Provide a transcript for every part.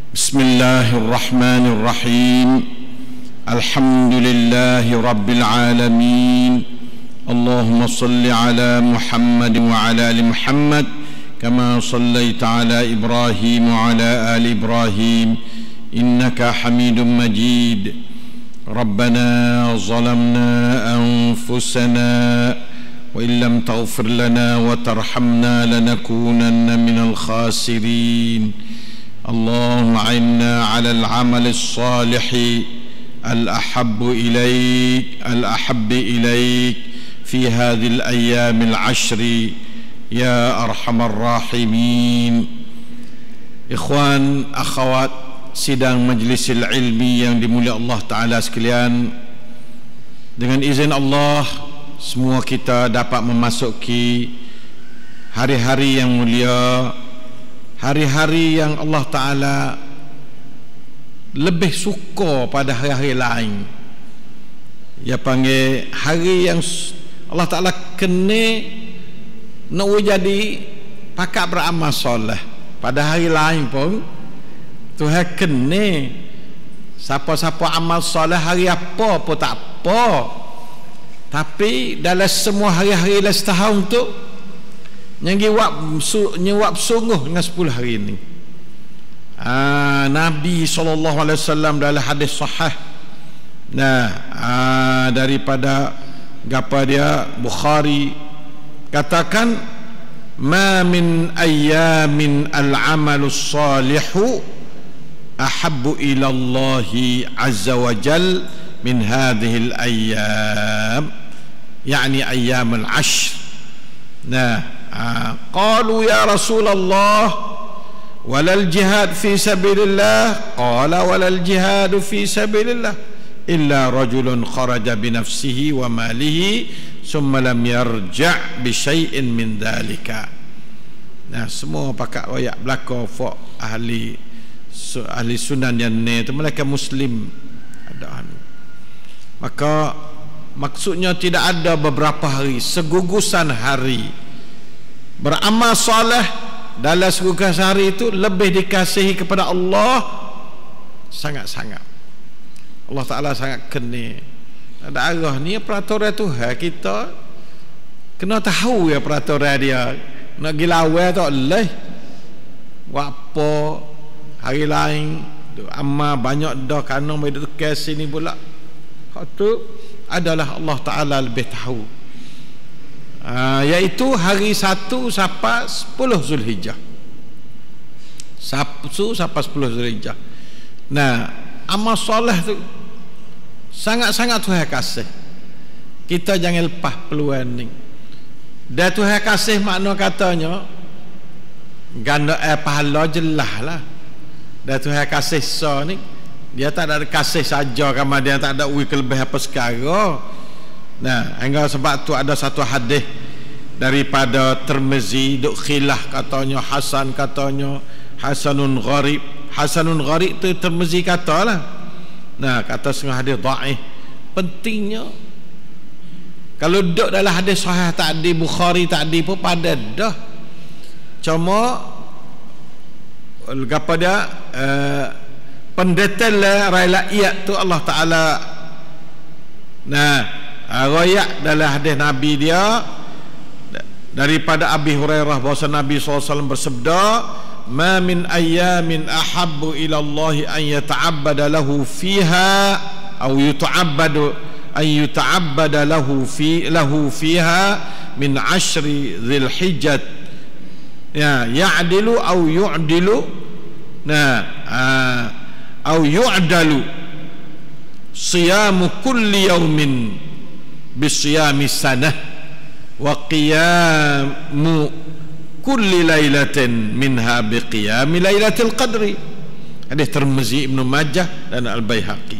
بسم الله الرحمن الرحيم الحمد لله رب العالمين اللهم صل على محمد وعلى آل محمد كما صليت على إبراهيم وعلى آل إبراهيم إنك حميد مجيد ربنا ظلمنا أنفسنا وإن لم تغفر لنا وترحمنا لنكونن من الخاسرين اللهم أعنا على العمل الصالح الأحب إليك في هذه الأيام العشر يا أرحم الراحمين. Ikhwan, akhwat sidang majlis ilmi yang dimuliakan Allah Ta'ala sekalian, dengan izin Allah semua kita dapat memasuki hari-hari yang mulia, hari-hari yang Allah Ta'ala lebih suka pada hari-hari lain. Dia panggil hari yang Allah Ta'ala kena nak jadi pakat beramal soleh. Pada hari lain pun Tuhan kena siapa-siapa amal soleh hari apa pun tak apa, tapi dalam semua hari-hari dalam setahun tu nyewap sungguh dengan 10 hari ini. Nabi SAW dalam hadis sahih, daripada gapa dia Bukhari katakan, ma min ayyamin al-amalu salihu ahabbu ila Allah azza wa jal min hadhihi al-ayyam, yani ayyam al-ashr. قالوا يا رسول الله ولا الجهاد في سبيل الله قال ولا الجهاد في سبيل الله إلا رجل خرج بنفسه وماله ثم لم يرجع بشيء من ذلك. Semua pakat wayak belaka fok ahli sunan yang ni tu mereka muslim ada. Maka maksudnya tidak ada beberapa hari, segugusan hari beramal soleh dalam segugusan hari itu lebih dikasihi kepada Allah sangat-sangat. Allah Ta'ala sangat kena. Ada arah ni peraturan Tuhan, kita kena tahu ya peraturan dia. Nak gilawai tak boleh. Buat apa hari lain amal banyak dah kerana mereka dekat sini pula. Hak tu adalah Allah Ta'ala lebih tahu, iaitu hari 1 sampai 10 Zulhijjah. 1 sampai 10 Zulhijjah. Amal soleh tu sangat-sangat Tuhan kasih. Kita jangan lepas peluang ni. Dan Tuhan kasih makna katanya ganda pahala jelas lah. Dan Tuhan kasih so ni dia tak ada kasih saja, kerana dia tak ada kelebih apa sekarang. Hingga sebab tu ada satu hadis daripada Tirmizi duk khilah katanya hasan, katanya hasanun gharib. Hasanun gharib tu Tirmizi katalah. Kata setengah hadis dhaif. Pentingnya kalau duduk dalam hadis sahih tadi, Bukhari tadi pun pada dah. Cuma apa dia pendetail rakyat tu Allah Ta'ala rakyat dalam hadis Nabi dia daripada Abi Hurairah bahawa Nabi SAW bersabda, ma min ayyamin ahabbu ila Allah an yata'abbada lahu fiha atau yuta'abbada lahu fiha min 10 Dzulhijjah ya'dilu aw yu'dilu aw yu'dalu siyamu kulli yawmin bisiyami sanah wa qiyamu kulli lailatin minha biqiyami lailatul qadri. Hadis Tirmizi, Ibnu Majah dan Al-Baihaqi.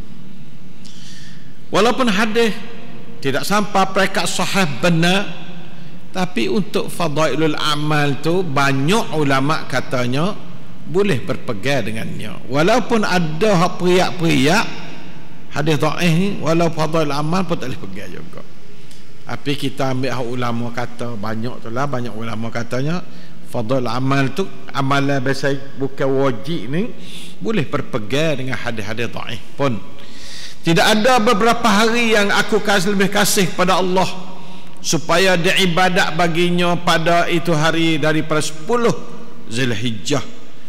Walaupun hadis tidak sampai peringkat sahih benar, tapi untuk fadailul amal tu banyak ulama katanya boleh berpegang dengannya. Walaupun ada hak periak-periak hadis dhaif ni, walau fadailul amal pun tak boleh pegang juga. Tapi kita ambil hak ulama kata banyak tu lah, banyak ulama katanya fadl amal tu, amalan biasa bukan wajib ni, boleh berpegang dengan hadis-hadis dhaif pun. Tidak ada beberapa hari yang aku lebih kasih pada Allah supaya dia ibadat baginya pada itu hari daripada 10 Zulhijjah.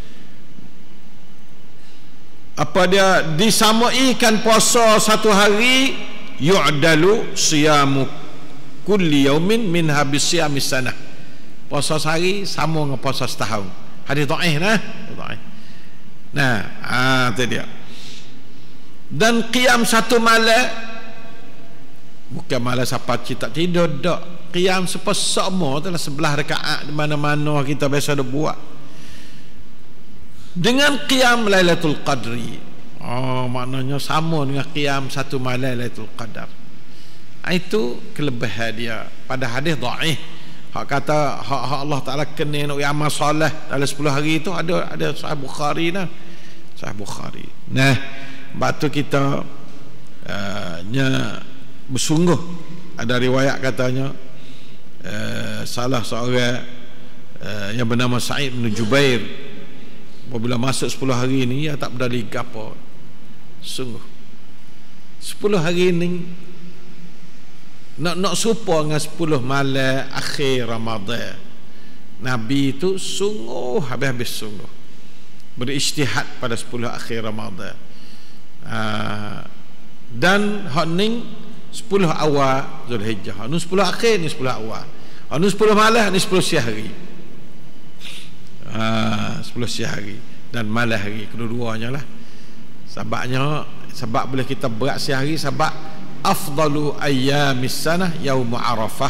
Apa dia disamaikan puasa satu hari, yu'dalu siyamu kulli yaumin min habis siyamis sanah. Puasa sehari sama dengan puasa setahun. Hadis dhaif nah. Nah, itu dia. Dan qiyam satu malam, bukan malam siapa tak tidur dak. Qiyam sepersama adalah 11 rakaat di mana-mana kita biasa ada buat. Dengan qiyam Lailatul Qadri. Maknanya sama dengan qiyam satu malam Lailatul Qadar. Itu kelebihan dia. Pada hadis dhaif, hak kata hak Allah Taala kena nak amal soleh dalam 10 hari itu ada Sahih Bukhari nah. Sahih Bukhari. Nah, batu kita bersungguh ada riwayat katanya salah seorang yang bernama Sa'id bin Jubair apabila masuk 10 hari ini dia tak berdali apa. Sungguh 10 hari ini nak serupa dengan 10 malam akhir Ramadan. Nabi itu sungguh habis-habis sungguh berijtihad pada 10 akhir Ramadan. Dan hak ni 10 awal Zulhijjah. Hak ni 10 akhir, ni 10 awal. Hak ni 10 malam, ni 10 siang hari. 10 siang hari dan malam hari, kedua-duanya lah. Sebab boleh kita berat siang hari sebab afdalu ayyamis sanah yaum Arafah.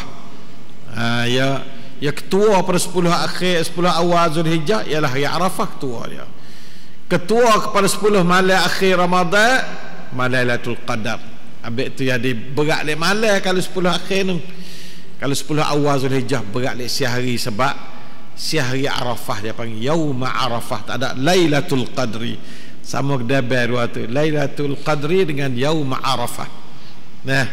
Ya ketua pada 10 akhir 10 awal Zulhijjah ialah hari Arafah, ketua dia. Ketua kepada 10 malam akhir Ramadan Lailatul Qadar. Habis tu jadi berat lek malam kalau 10 akhir ni. Kalau 10 awal Zulhijjah berat lek siang hari sebab siang hari Arafah dia panggil yaum Arafah, tak ada Lailatul Qadri. Sama kedai dua tu, Lailatul Qadri dengan yaum Arafah. Nah,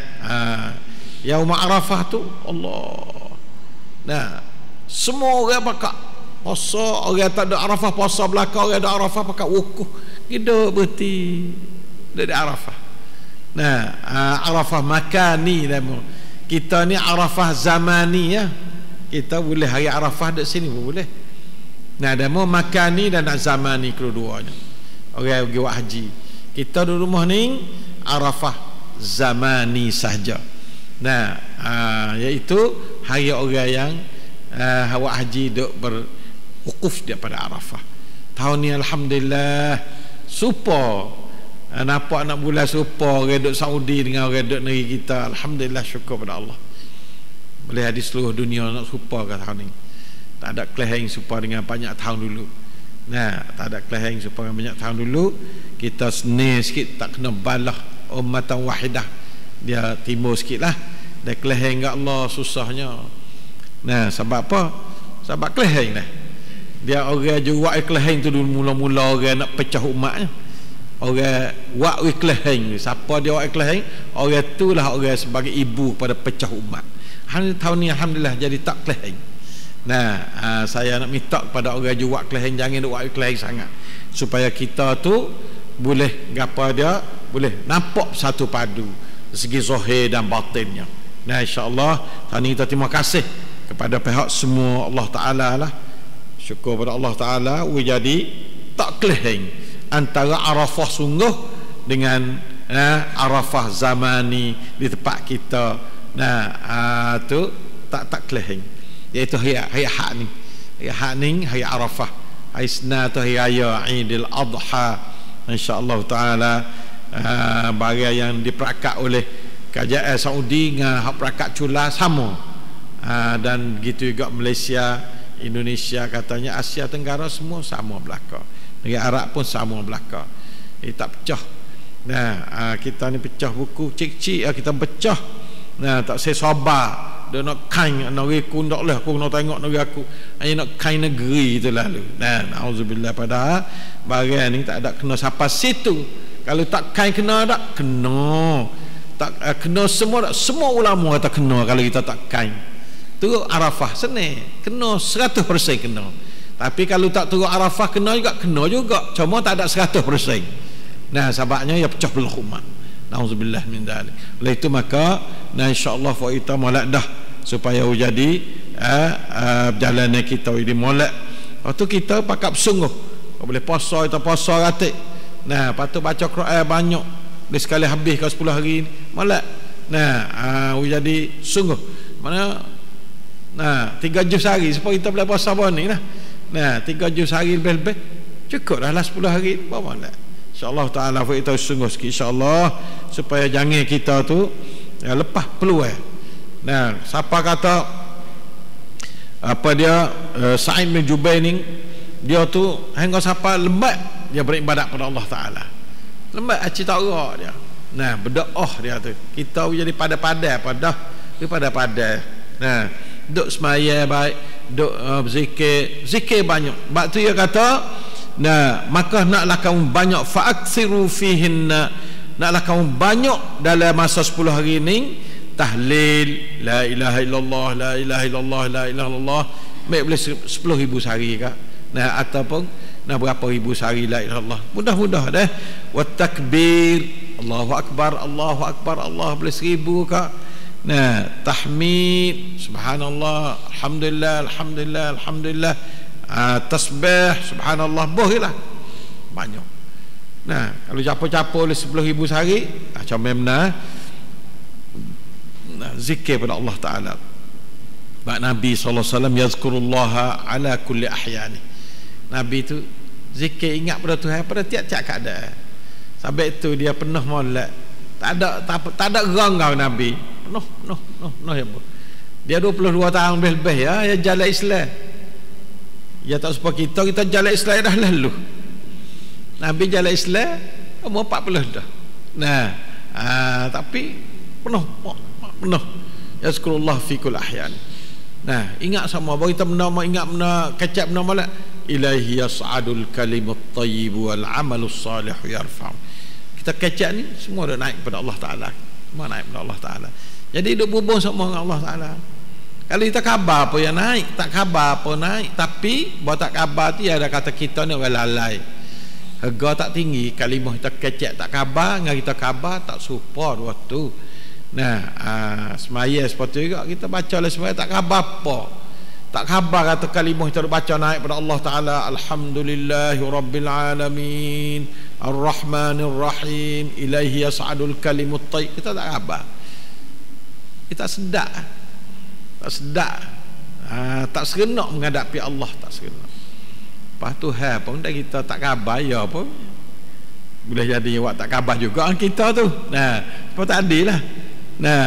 yaum Arafah tu Allah. Nah, semua orang pakak puasa, orang tak ada Arafah puasa belakang, orang ada Arafah pakak wukuf. Hidup berhenti dari Arafah. Nah, Arafah makani nama. Kita ni Arafah zamani ya. Kita boleh hari Arafah dekat sini pun boleh. Nah, demo makani dan zamani kedua-duanya. Orang pergi buat haji. Kita di rumah ni Arafah zamani saja. Nah, iaitu hari orang yang buat haji duk berwukuf daripada Arafah. Tahun ni alhamdulillah super. Nampak nak bulan serupa orang duduk Saudi dengan orang duduk negeri kita. Alhamdulillah, syukur pada Allah. Boleh di seluruh dunia nak serupa ke tahun ni. Tak ada kelihing serupa dengan banyak tahun dulu. Nah, tak ada kelihing serupa dengan banyak tahun dulu. Kita seni sikit, tak kena balah ummatan wahidah. Dia timur sikit lah. Dia kelihing kat Allah susahnya. Nah, sebab apa? Sebab kelihing lah. Dia orang jual kelihing tu dulu mula-mula orang nak pecah umatnya. Orang wak kelihing, siapa dia wak kelihing, orang itulah orang sebagai ibu pada pecah umat. Tahun ni alhamdulillah jadi tak kelihing. Nah, saya nak minta kepada orang jual kelihing jangan wak kelihing sangat, supaya kita tu boleh apa dia boleh nampak satu padu segi zahir dan batinnya. Nah, insya-Allah tahun ni kita terima kasih kepada pihak semua Allah Taala lah. Syukur pada Allah Taala jadi tak kelihing antara Arafah sungguh dengan Arafah zamani di tempat kita. Nah, tu tak kelihing. Iaitu hari hak ni. Hari Arafah. Hari Isnin tu hari raya Aidil Adha. Insya-Allah taala bahagian yang diperakat oleh kerajaan Saudi dengan hak perakat cula sama. Dan begitu juga Malaysia, Indonesia, katanya Asia Tenggara semua sama belaka. Negeri Arab pun sama belaka. Tak pecah. Nah, kita ni pecah buku cik-cik kita pecah. Nah, tak saya sabar. Dia nak kain negeri aku tak lah aku nak tengok negeri aku. Hanya nak kain negeri tu lalu. Nah, auzubillah, padahal bahagian ni tak ada kena siapa situ. Kalau tak kain kena tak kena. Tak kena semua tak, semua ulama kata kena kalau kita tak kain. turun Arafah senang, kena 100% kena. Tapi kalau tak turun Arafah kena juga, cuma tak ada 100%. Nah, sebabnya ia pecah belah umat. Nauzubillah min dzalik. Oleh itu maka insya-Allah kita molek dah supaya jadi berjalannya kita ini molek. Waktu kita pakat bersungguh. Boleh puasa kita puasa ratik. Nah, patut baca Quran banyak. Boleh sekali habis ke 10 hari ni. Molek. Nah, jadi sungguh. Mana 3 juz sehari supaya kita boleh puasa apa ni lah. Nah, 3 juz sehari lebih-lebih cukup dah 10 hari bawa lah. InsyaAllah ta'ala kita sungguh sikit insyaAllah supaya jangan kita tu lepas peluang. Nah, siapa kata apa dia Sa'id bin Jubair ni, dia tu hingga siapa lembat dia beribadat pada Allah Ta'ala, lembat aci tak gerak dia. Nah, berdoa dia tu kita jadi pada-pada pada. Nah, duk semaya baik, duk zikir banyak. Sebab tu dia kata, nah, maka naklah kamu banyak fa'aksiru fihinna, naklah kamu banyak dalam masa 10 hari ini tahlil la ilaha illallah, la ilaha illallah, la ilaha illallah. Baik boleh 10,000 sehari kak. Nah, ataupun berapa ribu sehari la ilaha illallah. Mudah-mudah dah. Wa takbir, Allahu akbar, Allahu akbar, Allah boleh 1000 kak. Nah, tahmid, subhanallah, alhamdulillah, alhamdulillah, alhamdulillah, tasbih, subhanallah, bolehlah banyak. Nah, kalau capo-capo oleh 10,000 sehari, macam mana zikir pada Allah Ta'ala. Sebab Nabi SAW yazkurullaha ala kulli ahyani. Nabi tu zikir ingat pada Tuhan pada tiap-tiap keadaan. Sebab itu dia penuh molek. Tak ada gerang Nabi. Penuh ya, Bu. Dia 22 tahun lebih ya jalan Islam. Ya tak seperti kita jalan Islam dah lalu. Nabi jalan Islam umur 40 dah. Nah, tapi penuh yazkurullah fi kulli ahyan. Nah, ingat sama bahawa kita ingat benda kecap benda molek. Ilaihi yas'adul kalimut thayyib wal amalus salih yarfa'u. Kita kecap ni semua dah naik pada Allah Ta'ala. Semua naik pada Allah Ta'ala. Jadi duk berhubung sama dengan Allah Ta'ala. Kalau kita khabar apa yang naik, tak khabar apa naik. Tapi buat tak khabar tu ada kata kita ni orang lalai. Harga tak tinggi. Kalimah kita kecap tak khabar, dengan kita khabar tak support waktu. Nah, semaya seperti juga kita baca lah semaya tak khabar apa. Tak khabar kata kalimah kita baca naik pada Allah Ta'ala. Alhamdulillahi Rabbil Alamin, Ar-Rahmanir Rahim, ilaihi yas'adul kalimut thayyib. Kita tak khabar. Kita sedar. Tak serenok menghadapi Allah, tak serenok. Lepas tu pun dah kita tak khabar ya pun boleh jadi awak tak khabar juga kita tu. Nah, seperti tadi lah. Nah,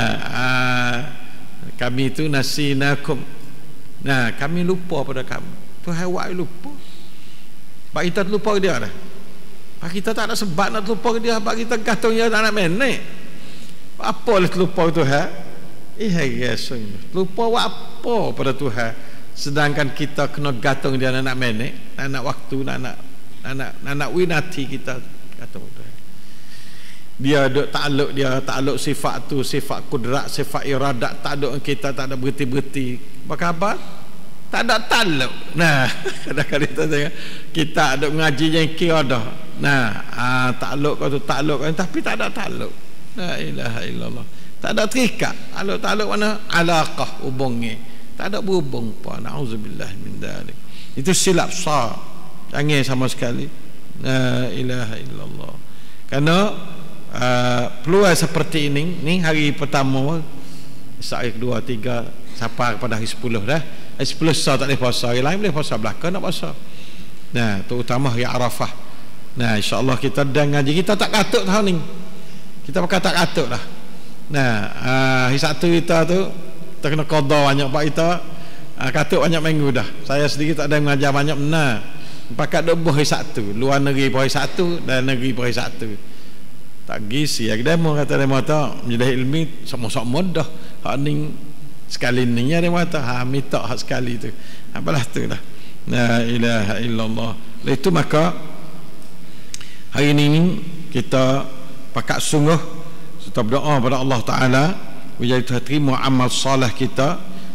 kami tu nasinakum. Nah, kami lupa pada kamu. Tuhan awak lupa. Sebab kita lupa dia dah. Sebab kita tak ada sebab nak lupa dia. Sebab kita gantung dia tak nak menek. Apa lah lupa Tuhan? Yes, lupa awak apa pada Tuhan. Sedangkan kita kena gantung dia nak menek, nak waktu, nak winati kita gantung Tuhan. Dia ada takluk sifat tu, sifat kudrat, sifat iradat, tak ada kita, tak ada berhenti-berhenti. Apa khabar? Tak ada takluk. Nah, kadang-kadang kita ada mengaji yang kira dah. Nah, takluk kau tu takluk, tapi tak ada takluk. La ilaha illallah. Tak ada terikat. Takluk mana? Alaqah, hubungnya. Tak ada berhubung apa. Nauzubillah min dzalik. Itu silap besar. Jangan sama sekali. La ilaha illallah. Karena peluang seperti ini hari pertama, hari kedua, tiga, sampai kepada hari 10 dah. Hari 10 sah tak boleh puasa, hari lain boleh puasa, belakang nak puasa. Nah, terutama hari Arafah. Nah, insya-Allah kita dah ngaji, kita tak katuk tahun ni. Kita pakai tak katuk dah. Nah, hari Sabtu kita tu kita kena qada banyak pak kita. Katuk banyak minggu dah. Saya sendiri tak ada mengajar banyak benar. Pakat duk hari Sabtu, luar negeri hari Sabtu dan negeri hari Sabtu. Tak gisi ya demo kata demo tak menjadi ilmi sama-sama dah. Hak ni sekali ni ya demo kata minta hak sekali tu. Apalah tu dah. La ilaha illallah. Itu maka hari ini kita pakat sungguh kita berdoa pada Allah Ta'ala menjadi terima amal soleh kita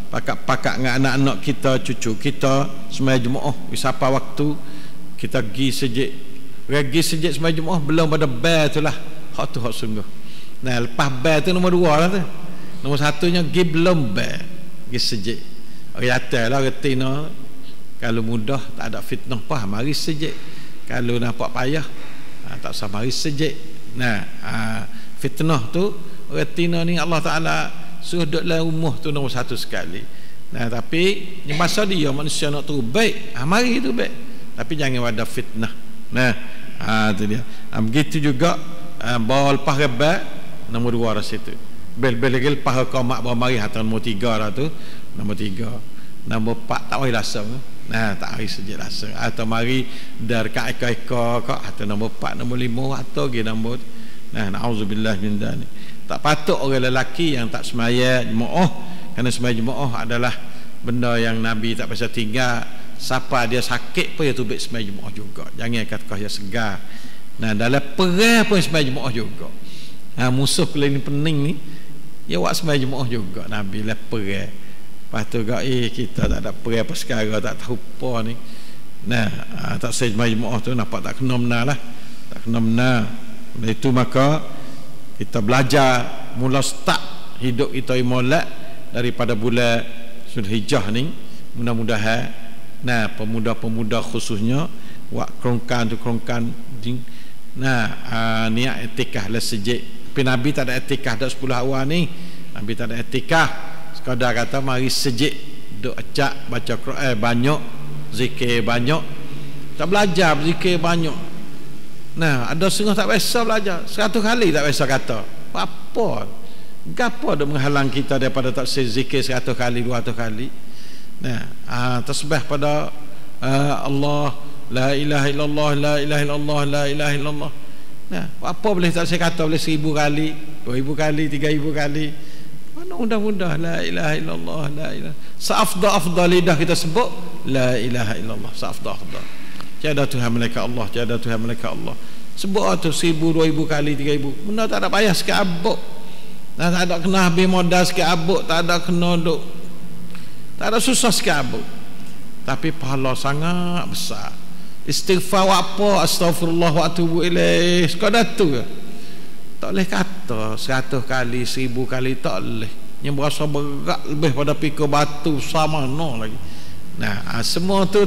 pakat dengan anak-anak kita, cucu kita sembahyang Jumaat wisapa waktu kita pergi sejik sembahyang Jumaat belum pada bel tu lah. Hak tu hak sungguh. Nah, lepas bel tu nombor 2 lah tu. Nombor 1nya pergi belum bel, pergi sejik. Orang atas lah retina. Kalau mudah tak ada fitnah apa, mari sejik. Kalau nampak payah tak usah mari sejik. Nah, fitnah tu retina ni Allah Taala suruh duduk dalam rumah tu nombor 1 sekali. Nah, tapi ni masa dia manusia nak terus baik, mari tu baik. Tapi jangan ada fitnah. Nah, tu dia. Begitu juga bawa lepas rebel nombor 2 dah situ. Bel lagi lepas kau mak bawa mari hantar nombor 3 dah tu. Nombor 3. Nombor 4 tak boleh rasa. Nah, tak hari sejak rasa. Atau mari dar kat ekor kau atau nombor 4, nombor 5 atau ge nombor. Nah, nauzubillah min dzalik. Tak patut orang lelaki yang tak sembahyang Jumaat, kerana sembahyang Jumaat adalah benda yang Nabi tak pasal tinggal. Siapa dia sakit pun dia tubik sembahyang Jumaat juga. Jangan kata kau yang segar. Nah, dalam perang pun sembahyang Jumaat juga. Musuh kalau ini pening ni, dia buat sembahyang Jumaat juga Nabi lah perang. Lepas tu kita tak ada perang apa sekarang, tak tahu apa ni. Nah, tak sembahyang Jumaat tu nampak tak kena benar lah. Tak kena benar. Oleh itu maka kita belajar mula start hidup kita molek daripada bulan Zulhijjah ni. Mudah-mudahan pemuda-pemuda khususnya buat kerongkan niat etikah lah sejik. Tapi Nabi tak ada etikah dah 10 awal ni. Nabi tak ada etikah. Sekadar kata mari sejik duk acak baca Quran banyak, zikir banyak. Tak belajar zikir banyak. Nah, ada setengah tak biasa belajar 100 kali tak biasa kata. Apa? Gapo dak menghalang kita daripada tak zikir 100 kali, 200 kali. Nah, tasbih pada Allah, la ilaha illallah, la ilaha illallah, la ilaha illallah. Nah, apa boleh tak saya kata boleh 1000 kali, 2000 kali, 3000 kali. Mana mudah-mudah la ilaha illallah, la ilaha. Seafdal lidah kita sebut la ilaha illallah, seafdal. Tiada Tuhan malaikat Allah, tiada Tuhan malaikat Allah. Sebut tu 1000, 2000 kali, 3000. Benda tak ada payah sikit abuk. Tak ada kena habis modal sikit abuk, tak ada kena duk. Tak ada susah sikit abuk. Tapi pahala sangat besar. Istighfar apa? Astaghfirullah wa atubu ilaih. Sekadar tu ke? Tak boleh kata 100 kali, 1000 kali, tak boleh. Yang berasa berat lebih pada pikul batu sama no lagi. Nah, semua tu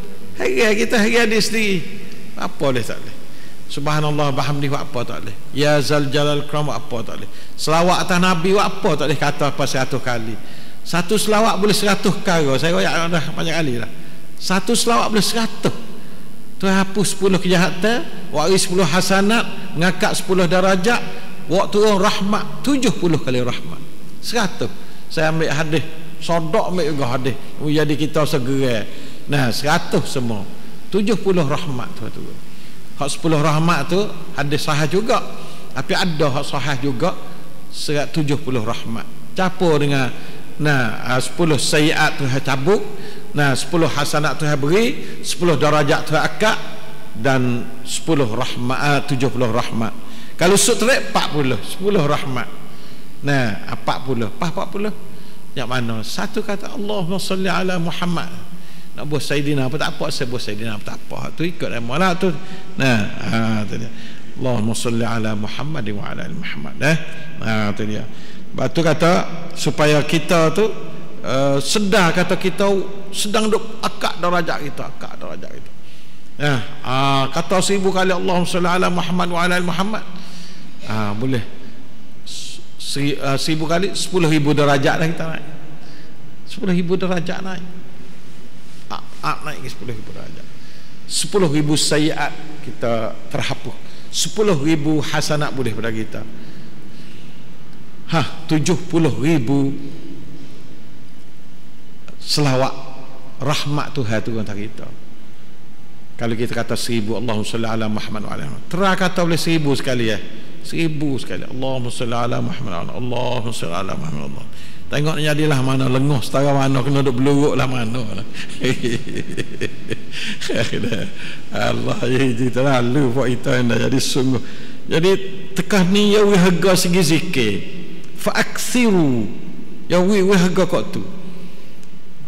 kita hari hadis sendiri. Apa boleh tak boleh? Subhanallah bihamdihi apa tak boleh? Ya zal jalal ikram apa tak boleh? Selawat atas Nabi apa tak boleh kata apa 100 kali. Satu selawat boleh 100 kali. Saya royak dah banyak kali dah. Satu selawat boleh 100. Tu hapus 10 kejahatan, waris 10 hasanat, mengangkat 10 darajat, waktu rahmat 70 kali rahmat. 100. Saya ambil hadis, sodok ambil juga hadis. Jadi kita segera. Nah, 100 semua. 70 rahmat tu. Hak 10 rahmat tu hadis sahih juga. Tapi ada hak sahih juga 70 rahmat. Campur dengan 10 sayiat tu cabut. 10 hasanat Tuhan beri, 10 darajat Tuhan akad, dan 10 rahmat, 70 rahmat. Kalau sutrik 40, 10 rahmat. 40. Pas 40 yang mana? Satu kata Allahumma salli ala Muhammad. Nak buat Sayyidina apa tak apa, saya buat Sayyidina apa tak apa. Tu ikut amalah tu. Tu dia. Allahumma salli ala Muhammad wa ala ali Muhammad. Tu dia. Batu kata supaya kita tu sedar kata kita sedang duk akak darajat kita. Kata 1000 kali Allahumma salli ala Muhammad wa ala ali Muhammad. Boleh 1000 kali 10,000 darajat dah kita naik. 10,000 darajat naik. Naik 10,000 darajat. 10,000 sayiat kita terhapus. 10,000 hasanat boleh pada kita. 70,000 selawat rahmat Tuhan tu antara kita. Kalau kita kata 1000 Allahumma salli ala Muhammad wa ala ali Muhammad, terang kata boleh 1000 sekali 1000 sekali Allahumma salli ala Muhammad, Allahumma salli ala Muhammad. Allah. Tengok jadilah mana lenguh setara mana kena duk beluruk lah mana. Allah itu terlalu buat kita dah jadi sungguh. Jadi tekah ni ya harga segi zikir. Fa aksiru ya harga kau tu.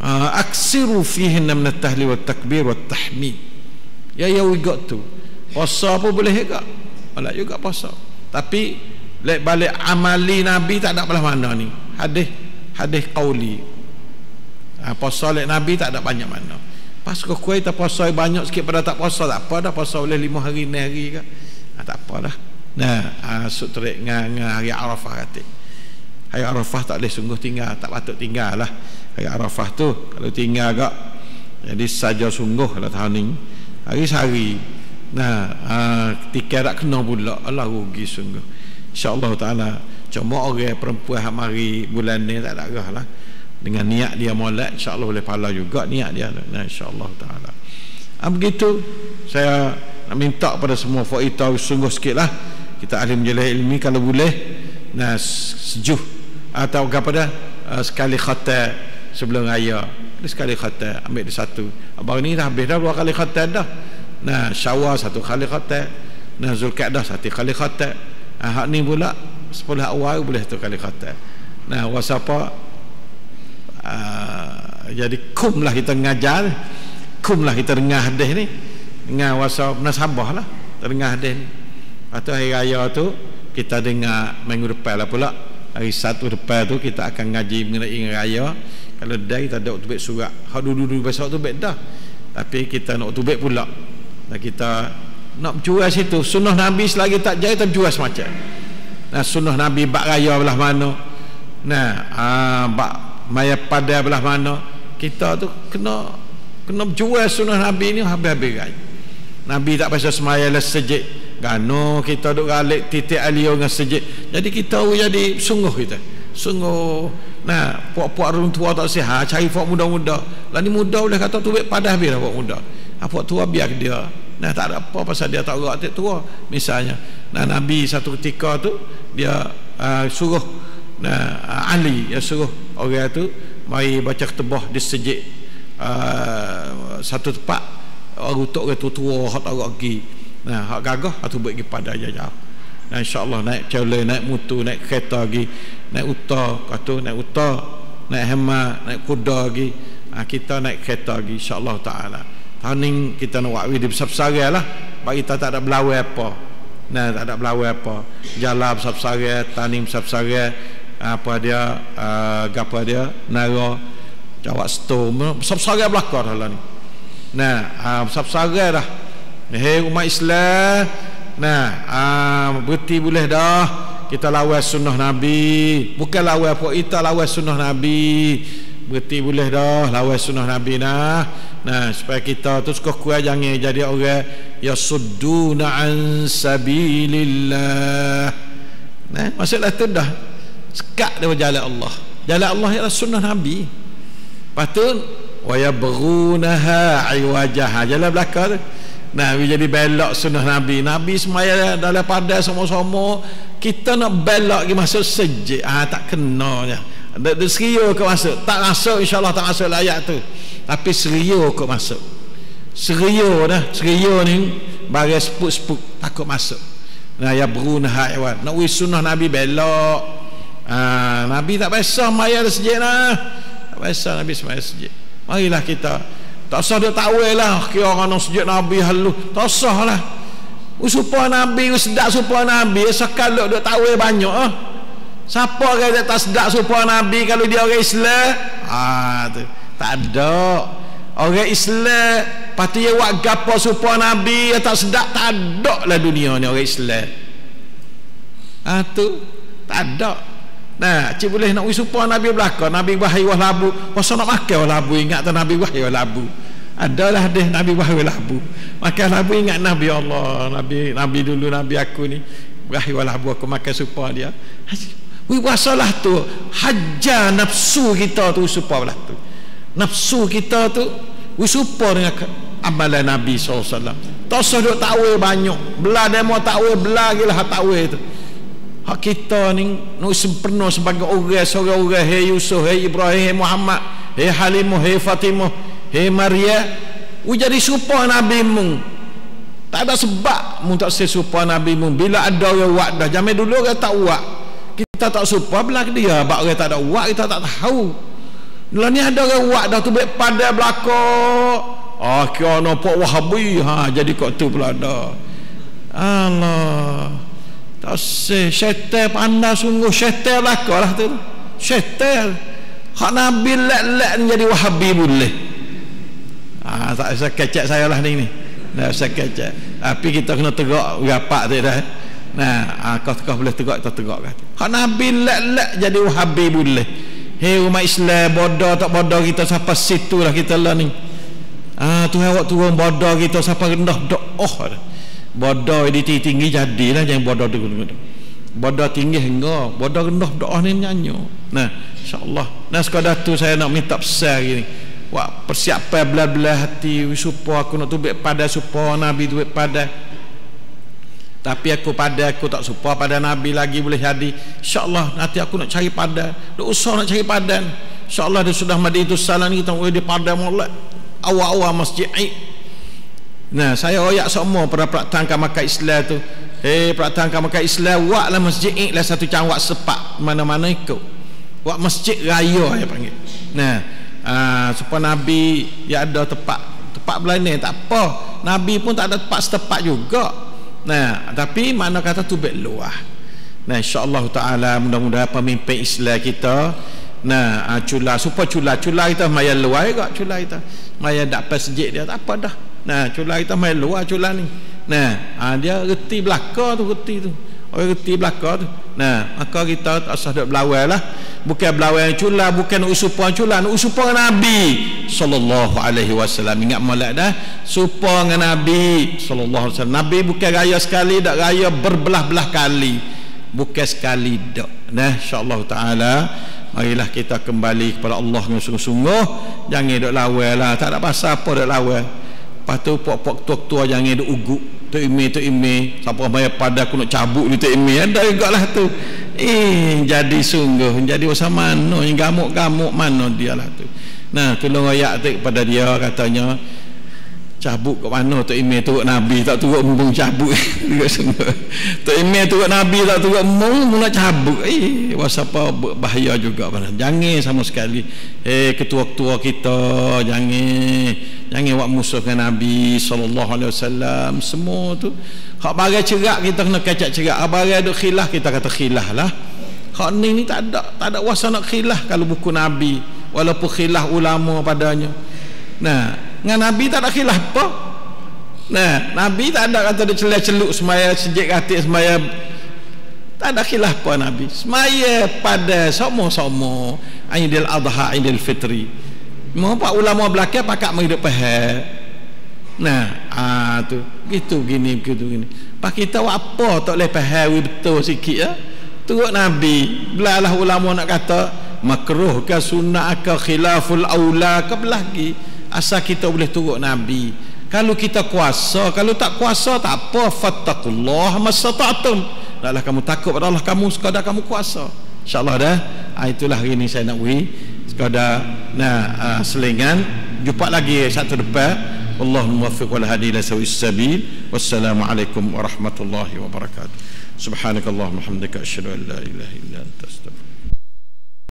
aksiru fihinna min at-tahlil wat takbir wat tahmid. Ya we got to. Puasa pun boleh juga. Boleh juga puasa. Tapi balik amali Nabi tak ada belah mana ni. Hadis qauli. Puasa lek Nabi tak ada banyak mana. Pas kau kita puasa banyak sikit pada tak puasa tak apa dah, puasa boleh 5 hari 6 hari ke. Tak apa dah. Nah, sutrik dengan hari Arafah kata. Hari Arafah tak boleh sungguh tinggal, tak patut tinggal lah. Hari Arafah tu kalau tinggal agak jadi saja sungguh lah tahun ni. Hari sehari. Nah, ketika tak kena pula, Allah rugi sungguh. InsyaAllah ta'ala. Cuma orang perempuan hari bulan ni tak ada arah lah. Dengan niat dia molek, insyaAllah boleh pahala juga niat dia. Nah, insyaAllah ta'ala. Begitu saya nak minta pada semua faita sungguh sikit lah. Kita ahli menjelah ilmi kalau boleh. Nah, sejuh atau apa dah sekali khatam sebelum raya. Sekali khatam ambil dia satu. Abang ni dah habis dah 2 kali khatam dah. Nah, Syawal 1 kali khatam. Nah, Zulkaadah 1 kali khatam. Hak ni pula 10 awal boleh 1 kali khatam. Nah, wasapa jadi kum lah kita ngajar, kum lah kita dengar hadis ni, dengar wasap nasabah lah dengar hadis ni. Atau hari raya tu kita dengar minggu depan lah pula, hari Sabtu depan tu kita akan ngaji mengenai raya. Kalau dah kita ada tubik surat, hak dulu besok tubik dah, tapi kita nak tubik pula dan kita nak jual situ sunnah Nabi selagi tak jaya kita jual semacam. Nah, sunnah Nabi bak raya belah mana, nah bak maya pada belah mana, kita tu kena jual sunnah Nabi ni habis-habis kan. Nabi tak pasal semaya lah sejid gano kita duk galik titik alio dengan sejid. Jadi kita jadi sungguh kita. Sungguh. Nah, puak-puak orang tua tak sihat, cari puak muda-muda. Lah ni muda boleh kata tu padah habis puak muda. Puak tua biar dia. Nah, tak ada apa pasal dia tak gerak tak tua misalnya. Nah, Nabi satu ketika tu dia suruh Ali yang suruh orang tu mari baca ketubah di sejid satu tempat orang utuk orang tua hak tak pergi. Nah, hak gagah hak tu buat pergi pada jauh. Nah, insya-Allah naik cele, naik motor, naik kereta lagi, naik uta, kata naik uta, naik hema, naik kuda lagi. Kita naik kereta lagi insya-Allah taala. Tahun ni kita nak buat video besar-besar lah. Bagi kita tak ada belawai apa. Nah, tak ada belawai apa. Jalan besar-besar, tanim besar-besar, apa dia apa dia nara jawab stom besar-besar belakang dah ni. Nah, besar-besar dah. Hei umat Islam, nah berhenti boleh dah kita lawan sunnah Nabi, bukan lawan apa kita lawan sunnah Nabi. Berhenti boleh dah lawan sunnah Nabi nah supaya kita tu suka jangan jadi orang ya sudduna an sabilillah. Nah, maksudlah tu dah sekat dari jalan Allah. Jalan Allah ialah sunnah Nabi. Patut wa yabghunaha iwajaha, jalan belakang tu. Nah, jadi belok sunnah Nabi. Nabi semaya dalam pada sama-sama, kita nak belok ke masuk sejid. Tak kena je. Ada serio ke masuk. Tak masuk insya-Allah tak masuk ayat tu. Tapi serio ke masuk. Serio dah. Serio ni bagi sepuk-sepuk takut masuk. Nah, ya berunaha iwan. Nak wis sunnah Nabi belok. Nabi tak biasa maya sejid nah. Tak biasa Nabi semaya sejid. Marilah kita tak usah dia takwil lah kira orang sujud Nabi halu, tak usah lah supaya Nabi sedap supaya Nabi sekali dia takwil banyak siapa orang dia tak sedap supaya Nabi kalau dia orang Islam tu tak ada orang Islam pasti dia buat gapo supaya Nabi tak sedap, tak ada lah dunia ni orang Islam tu tak ada. Nah, cik boleh nak supaya Nabi belakang, Nabi wahai wah labu, pasal nak makan wah labu, ingat tak Nabi wahai wah labu. Adalah hadis Nabi wahai wah labu. Makan labu ingat Nabi Allah, Nabi dulu Nabi aku ni wahai wah labu aku makan supaya dia. Wasalah tu hajar nafsu kita tu supaya belah tu. Nafsu kita tu supaya dengan amalan Nabi SAW. Tak usah duk takwil banyak. Belah demo takwil, belah gilah takwil tu. Hak kita ni nak sempurna sebagai orang seorang orang. Hei Yusuf, hei Ibrahim, hei Muhammad, hei Halimah, hei Fatimah, hei Maria, jadi serupa Nabi mu. Tak ada sebab mu tak serupa Nabi mu. Bila ada orang buat dah, zaman dulu orang tak buat, kita tak serupa belah dia. Bak orang tak ada buat, kita tak tahu. Lah ni ada orang buat dah tu baik pada belakang. Kira nampak Wahabi jadi kok tu pula dah. Allah. Tak seh syaitan pandai sungguh, syaitan belakang lah tu. Syaitan. Hak Nabi lek-lek jadi Wahabi boleh. Tak usah kecek saya lah ni. Tak usah kecek. Tapi kita kena tegak rapat tu dah. Kau boleh tegak, kita tegak kata. Hak Nabi lek-lek jadi Wahabi boleh. Hei umat Islam, bodoh tak bodoh kita sampai situ lah kita lah ni. Tuhan awak turun bodoh kita sampai rendah doa. Bodoh di tinggi jadilah, jangan bodoh dulu. Bodoh tinggi hingga bodoh rendah doa ni nyanyi. InsyaAllah. Sekadar tu saya nak minta pesan gini. Wak persiapan belah-belah hati supaya aku nak tubik pada supaya Nabi tubik pada. Tapi aku tak supaya pada Nabi lagi boleh jadi. InsyaAllah nanti aku nak cari pada. Duk usah nak cari pada. InsyaAllah dia sudah Madinatus Salam ni kita boleh di pada molek. Awal-awal masjid. Saya royak semua pada peratangkan makan Islam tu. Peratangkan makan Islam buatlah masjid lah satu cang wak sepak mana-mana ikut. Wak masjid raya saya panggil. Supaya Nabi ya ada tempat belah ni tak apa. Nabi pun tak ada tempat setepak juga. Tapi mana kata tu baik luah. InsyaAllah ta'ala mudah-mudahan pemimpin Islam kita cula kita maya luar juga cula kita maya tak pasjid dia tak apa dah. Cula kita maya luar cula ni. Dia reti belakang tu, reti tu. Orang reti belakang tu. Maka kita tak usah duk belawai lah. Bukan belawai cula, bukan usupan cula, usupan Nabi sallallahu alaihi wasallam. Ingat molek dah, supa dengan Nabi sallallahu alaihi wasallam. Nabi bukan raya sekali, dak raya berbelah-belah kali. Bukan sekali dak. InsyaAllah taala marilah kita kembali kepada Allah dengan sungguh-sungguh. Jangan duk lawai lah, tak ada pasal apa duk lawai. Lepas tu pok-pok tua-tua jangan duk uguk. Tok ime siapa bayar pada aku nak cabut ni Tok ime ada juga lah tu. Jadi sungguh jadi usaha mana yang gamuk-gamuk mana dia lah tu. Tolong ayat tu kepada dia katanya cabut ke mana Tok ime turut Nabi tak turut mumpung cabut. Tok ime turut Nabi tak turut mumpung nak cabut. Wasapa bahaya juga pada. Jangan sama sekali ketua-ketua kita jangan buat musuh dengan Nabi sallallahu alaihi wasallam. Semua tu hak bagai cerak kita kena kacak cerak. Hak bagai ada khilaf kita kata khilaf lah. Hak ni tak ada wasa nak khilaf kalau buku Nabi walaupun khilaf ulama padanya. Dengan Nabi tak ada khilaf apa. Nabi tak ada kata dia celak-celuk semaya sejik katik semaya. Tak ada khilaf apa Nabi. Semaya pada sama-sama Aidil Adha, Aidil Fitri. Pak ulama belakang pakak menghidup pahal. Tu gitu gini. Pak kita buat apa tak boleh pahal betul sikit ya. Turut Nabi. Belalah ulama nak kata makruh ke sunnah ke khilaful aula ke belagi. Asal kita boleh turut Nabi. Kalau kita kuasa, kalau tak kuasa tak apa. Fattaqullaha mastata'tum. Taklah kamu takut pada Allah kamu sekadar kamu kuasa. InsyaAllah dah. Itulah hari ini saya nak sekadar selingan. Jumpa lagi satu depan. Allahumma muwaffiq wal hadi ila sawis sabil. Wassalamualaikum warahmatullahi wabarakatuh. Subhanakallahumma hamdaka asyhadu an la ilaha illa anta astaghfiruka